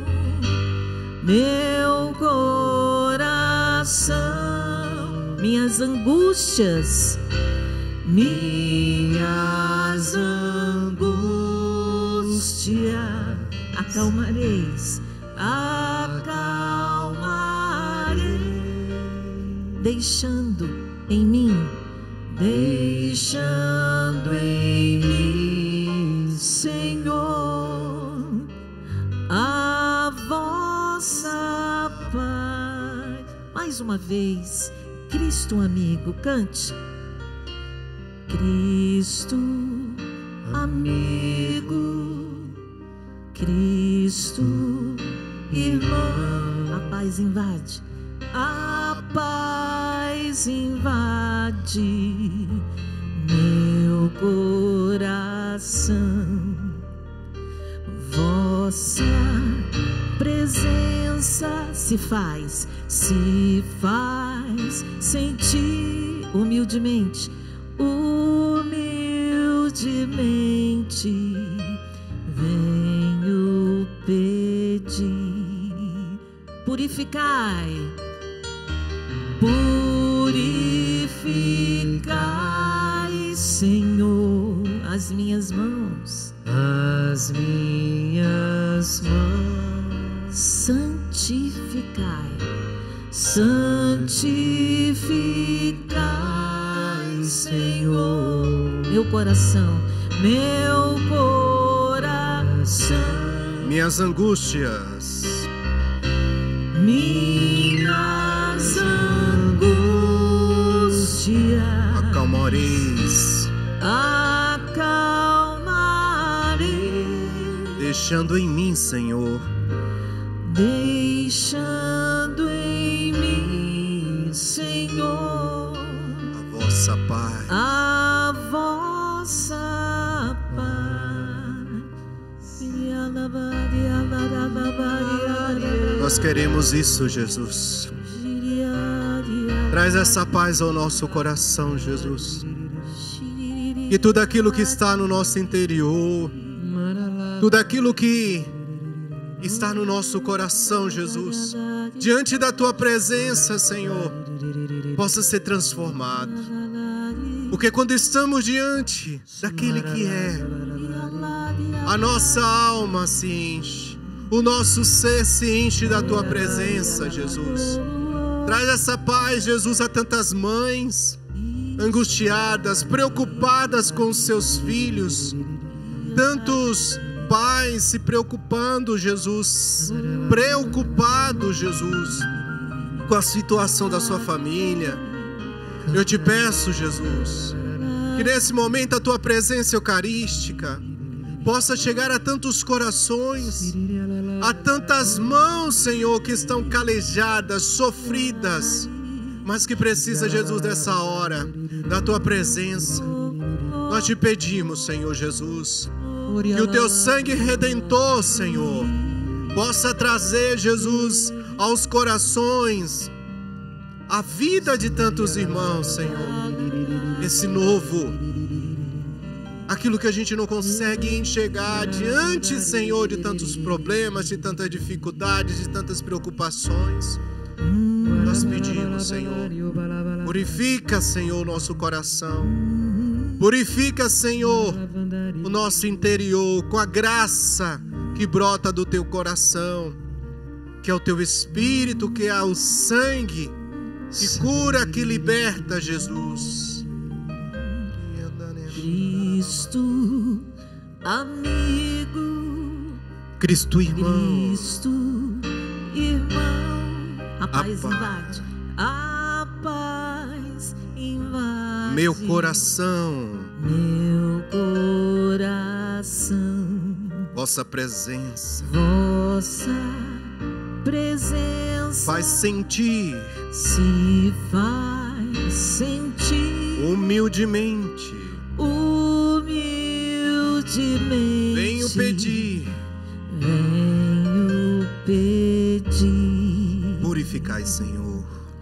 meu coração. Minhas angústias, acalmareis, deixando em mim, Senhor, a vossa paz. Mais uma vez, Cristo amigo, cante. Cristo amigo, Cristo irmão. A paz invade, a paz invade meu coração. Vossa presença se faz sentir humildemente, venho pedir. Purificai, Senhor, as minhas mãos, santificai, Senhor, meu coração, minhas angústias, acalmareis, deixando em mim, Senhor, a vossa paz. Nós queremos isso, Jesus. Traz essa paz ao nosso coração, Jesus. E tudo aquilo que está no nosso interior, Tudo aquilo que está no nosso coração, Jesus, diante da tua presença, Senhor, possa ser transformado. Porque quando estamos diante daquele que é, a nossa alma se enche, o nosso ser se enche da tua presença, Jesus. Traz essa paz, Jesus, a tantas mães angustiadas, preocupadas com os seus filhos, tantos pais se preocupando, Jesus, preocupados, Jesus, com a situação da sua família. Eu te peço, Jesus, que nesse momento a tua presença eucarística possa chegar a tantos corações, a tantas mãos, Senhor, que estão calejadas, sofridas, mas que precisa, Jesus, dessa hora, da tua presença. Nós te pedimos, Senhor Jesus, que o teu sangue redentor, Senhor, possa trazer, Jesus, aos corações a vida de tantos irmãos, Senhor. Esse novo, aquilo que a gente não consegue enxergar diante, Senhor, de tantos problemas, de tantas dificuldades, de tantas preocupações. Nós pedimos, Senhor, purifica, Senhor, o nosso coração. Purifica, Senhor, o nosso interior com a graça que brota do teu coração, que é o teu Espírito, que é o sangue que cura, que liberta, Jesus. Cristo, amigo. Cristo, irmão. Cristo, irmão. A paz invade. A paz invade. Meu coração. Meu coração. Vossa presença. Vossa presença. Faz sentir. Se faz sentir. Humildemente. Humildemente. Venho pedir. Venho pedir. Purificai, Senhor.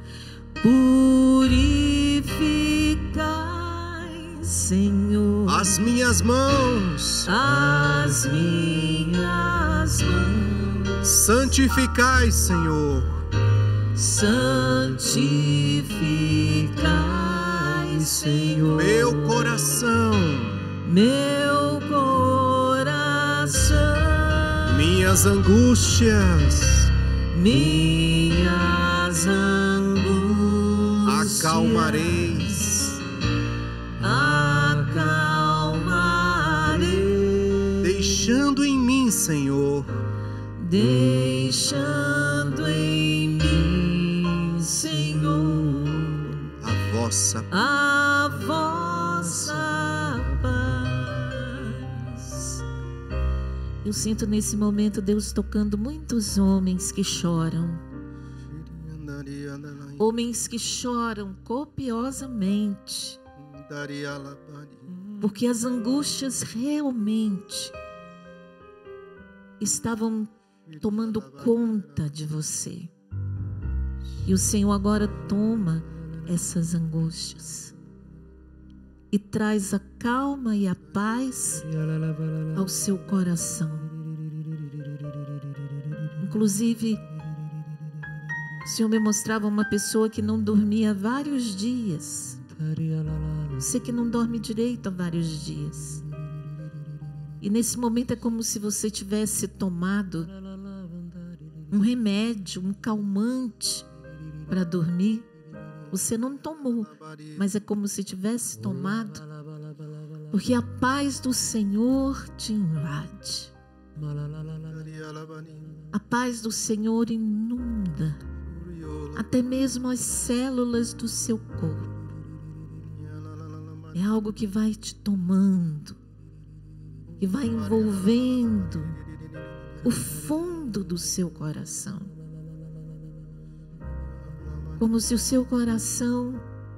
Purificai, Senhor. As minhas mãos. As minhas mãos. Santificai, Senhor. Santificai, Senhor. Meu coração. Meu coração. Minhas angústias. Minhas angústias. Acalmareis. Acalmarei. Deixando em mim, Senhor. Deixando em mim, Senhor, a vossa paz. Eu sinto nesse momento Deus tocando muitos homens que choram. Homens que choram copiosamente. Porque as angústias realmente estavam tomando conta de você. E o Senhor agora toma essas angústias e traz a calma e a paz ao seu coração. Inclusive, o Senhor me mostrava uma pessoa que não dormia há vários dias. Você que não dorme direito há vários dias. E nesse momento é como se você tivesse tomado um remédio, um calmante para dormir. Você não tomou, mas é como se tivesse tomado, porque a paz do Senhor te invade. A paz do Senhor inunda até mesmo as células do seu corpo. É algo que vai te tomando, que vai envolvendo o fundo do seu coração, como se o seu coração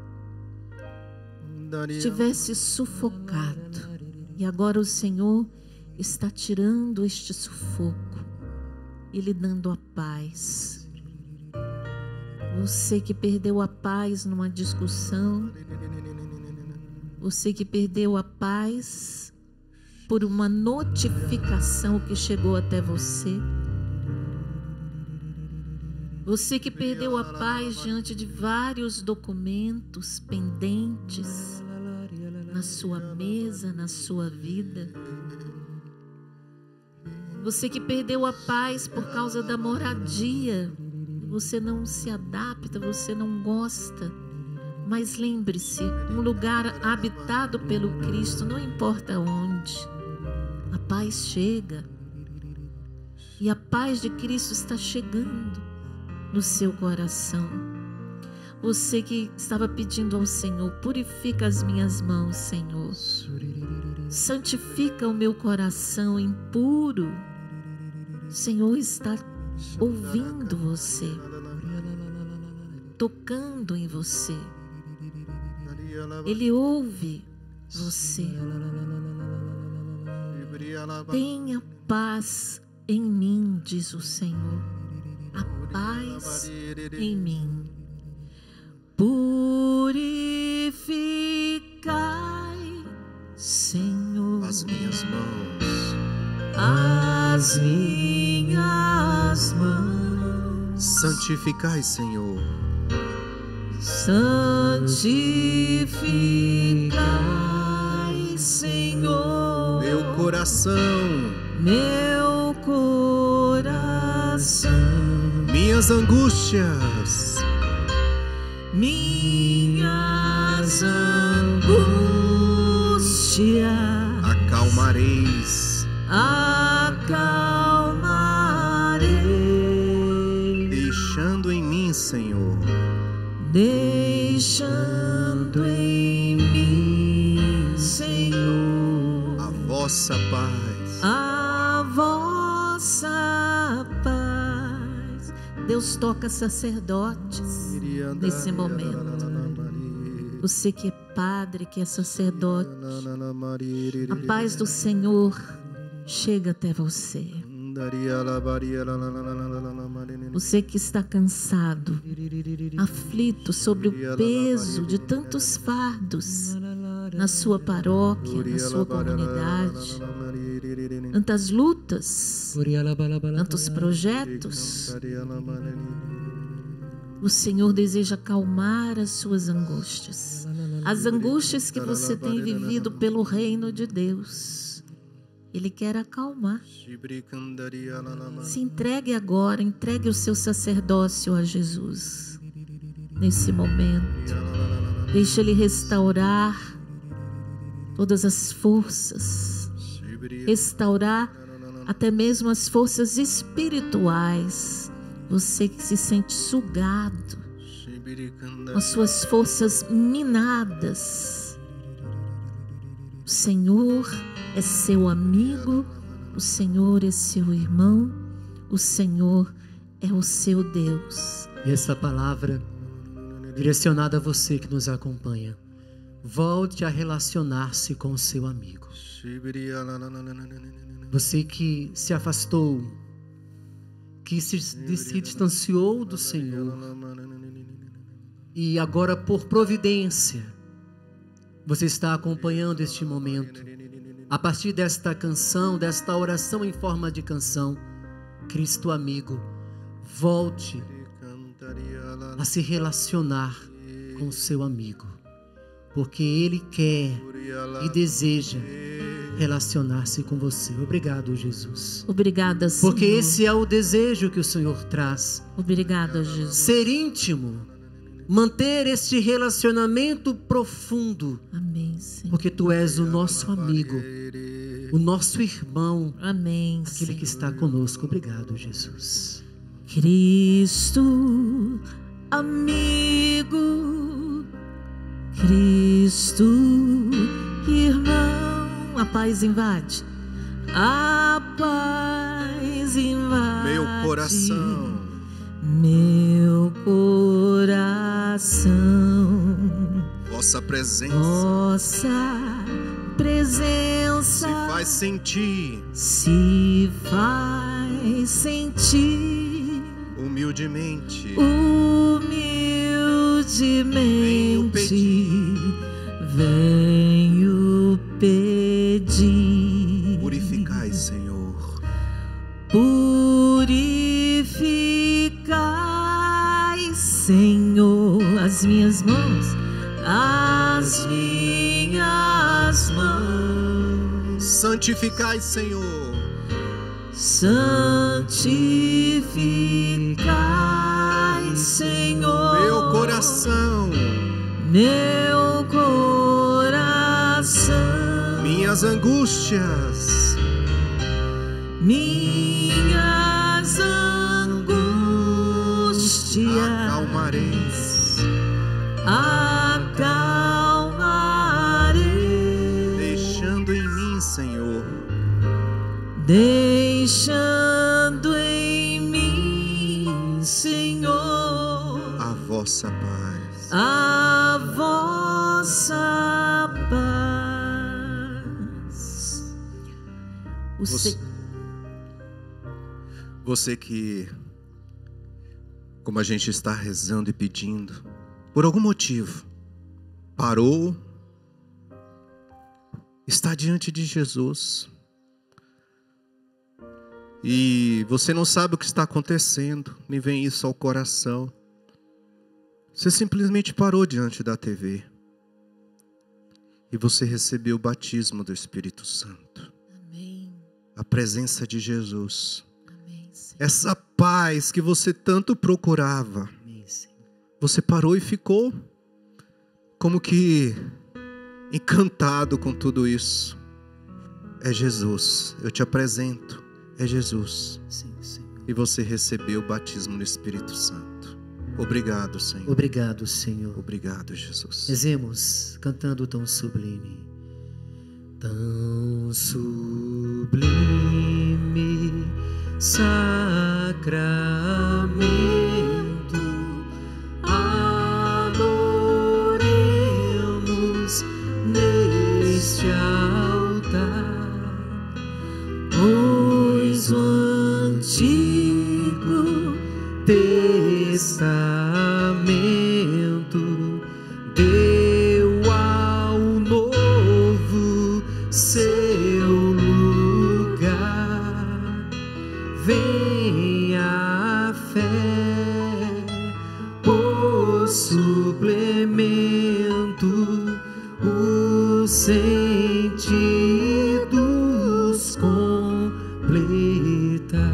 estivesse sufocado, e agora o Senhor está tirando este sufoco e lhe dando a paz. Você que perdeu a paz numa discussão, você que perdeu a paz por uma notificação que chegou até você. Você que perdeu a paz diante de vários documentos pendentes na sua mesa, na sua vida. Você que perdeu a paz por causa da moradia. Você não se adapta, você não gosta. Mas lembre-se, um lugar habitado pelo Cristo, não importa onde, a paz chega. E a paz de Cristo está chegando no seu coração. Você que estava pedindo ao Senhor, purifica as minhas mãos, Senhor. Santifica o meu coração impuro. O Senhor está ouvindo você, tocando em você. Ele ouve você. Tenha paz em mim, diz o Senhor. A paz em mim. Purificai, Senhor, as minhas mãos. As minhas mãos. Santificai, Senhor. Santificai, Senhor, meu coração, meu coração, minhas angústias, minhas angústias, acalmareis, acalmarei, deixando em mim, Senhor, deixando em mim, Senhor, a vossa paz, a vossa paz. Deus toca sacerdotes nesse momento. Você que é padre, que é sacerdote, a paz do Senhor chega até você. Você que está cansado, aflito sobre o peso de tantos fardos na sua paróquia, na sua comunidade, tantas lutas, tantos projetos, o Senhor deseja acalmar as suas angústias, as angústias que você tem vivido pelo reino de Deus. Ele quer acalmar. Se entregue agora, entregue o seu sacerdócio a Jesus. Nesse momento, deixe Ele restaurar todas as forças, restaurar até mesmo as forças espirituais. Você que se sente sugado, as suas forças minadas. O Senhor é seu amigo, o Senhor é seu irmão, o Senhor é o seu Deus. E essa palavra direcionada a você que nos acompanha, volte a relacionar-se com o seu amigo. Você que se afastou, que se distanciou do Senhor, e agora por providência você está acompanhando este momento. A partir desta canção, desta oração em forma de canção, Cristo amigo, volte a se relacionar com o seu amigo, porque Ele quer e deseja relacionar-se com você. Obrigado, Jesus. Obrigada, Senhor. Porque esse é o desejo que o Senhor traz. Obrigada, Jesus. Ser íntimo, manter este relacionamento profundo. Amém, Senhor. Porque Tu és o nosso amigo, o nosso irmão. Amém, aquele Senhor. que está conosco. Obrigado, Jesus. Cristo amigo, Cristo irmão. A paz invade, a paz invade meu coração, meu coração. Vossa presença, vossa presença se faz sentir, se faz sentir humildemente, venho pedir, venho pedir. as minhas mãos, as minhas mãos. Santificai, Senhor. Santificai, Senhor, Meu coração, meu coração, minhas angústias, minhas angústias acalmareis, acalmarei, deixando em mim, Senhor, deixando em mim, Senhor, a vossa paz. a vossa paz. Você que, como a gente está rezando e pedindo, por algum motivo, parou, está diante de Jesus, e você não sabe o que está acontecendo, me vem isso ao coração. Você simplesmente parou diante da TV e você recebeu o batismo do Espírito Santo. Amém. A presença de Jesus. Amém, Senhor. Essa paz que você tanto procurava. Amém, Senhor. Você parou e ficou como que encantado com tudo isso. É Jesus, eu te apresento. É Jesus. Sim, Senhor. E você recebeu o batismo no Espírito Santo. Obrigado, Senhor. Obrigado, Senhor. Obrigado, Jesus. Rezemos cantando tão sublime. Tão sublime sacramento, adoremos neste altar, pois o Antigo Testamento deu ao Novo seu lugar. Vem a fé, o suplemento, os sentidos completa.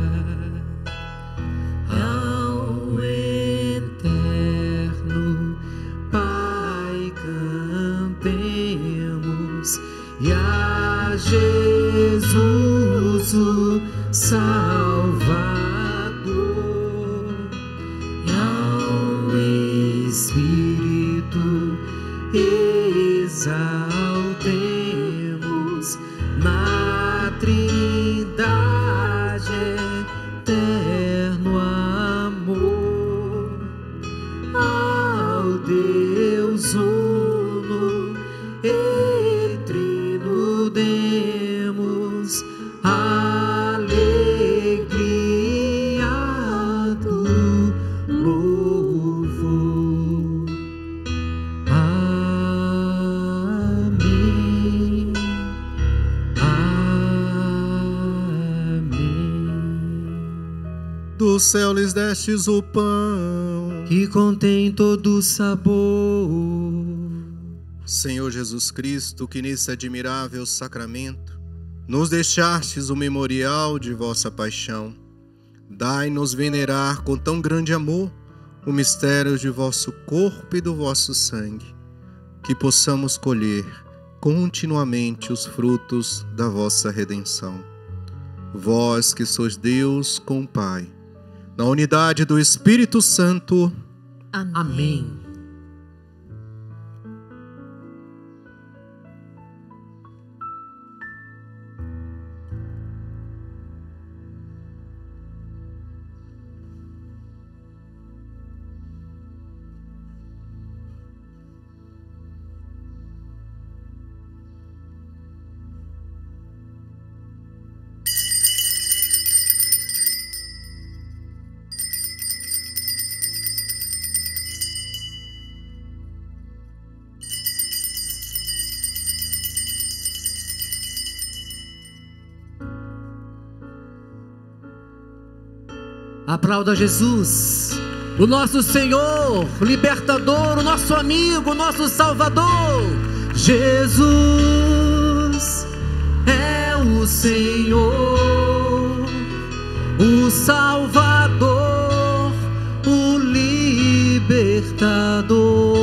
Ao eterno Pai cantemos, e a Jesus o Salvador, e ao Espírito exaltemos na Trindade eterno amor. Ao Deus uno e trino demos alegria do louvor. Amém. Amém. Do céu lhes destes o pão, Que contém todo o sabor. Senhor Jesus Cristo, que nesse admirável sacramento nos deixastes o memorial de vossa paixão. Dai-nos venerar com tão grande amor o mistério de vosso corpo e do vosso sangue, que possamos colher continuamente os frutos da vossa redenção. Vós que sois Deus com o Pai, na unidade do Espírito Santo. Amém. Amém. Aplauda Jesus. o nosso Senhor, o libertador, o nosso amigo, o nosso Salvador. Jesus é o Senhor, o Salvador, o libertador.